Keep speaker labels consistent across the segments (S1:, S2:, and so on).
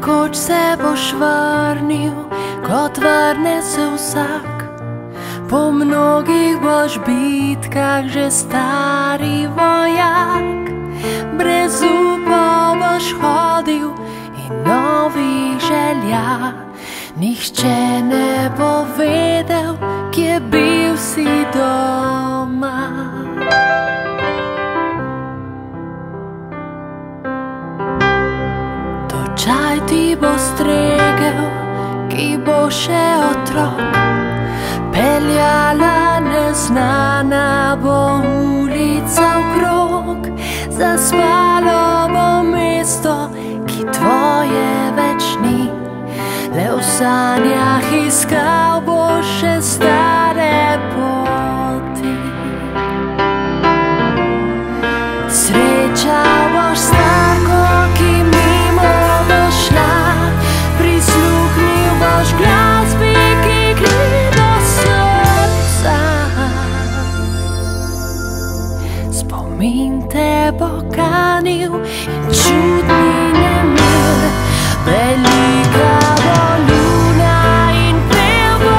S1: nekoč se boš vrnil, kot vrne se vsak. Po mnogih boš bitkah že stari vojak. Brez upa boš hodil in novih želja. Nihče ne bo vedel, kje bil si doma. Točaj ti bo stregel, ki bo še otrok. Peljala neznana bo ulica okrog. Zaspalo bo mesto, ki tvoje več ni. Le v sanjah iskal boš še stare poti. Srečal boš starko, ki mimo bo šla. Prisluhnil boš glasbi, ki gre do srca. Spomin te bo kanil in čudni nemir. Velika bo luna in pel bo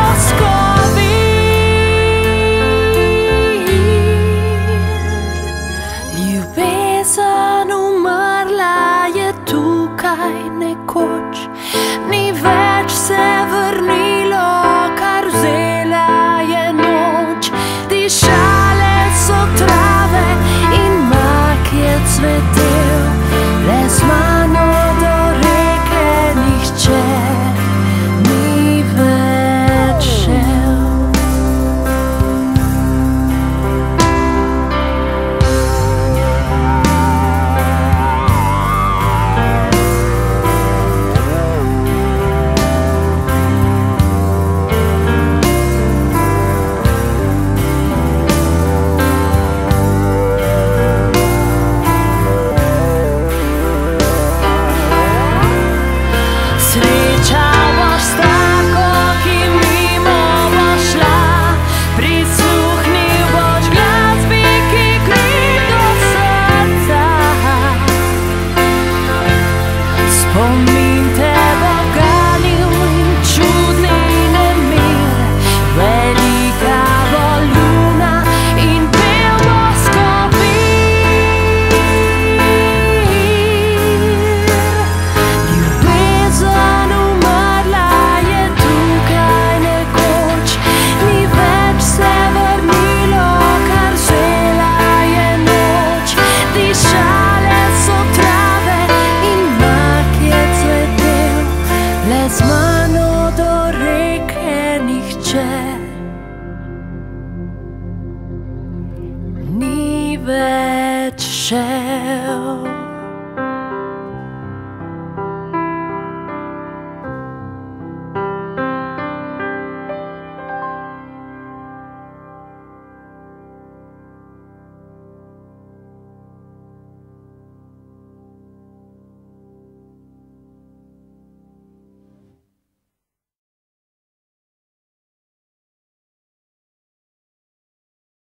S1: skovir. Ljubezen umrla je tukaj nekoč, ni več se vrnilo, kar vzela je noč. Diša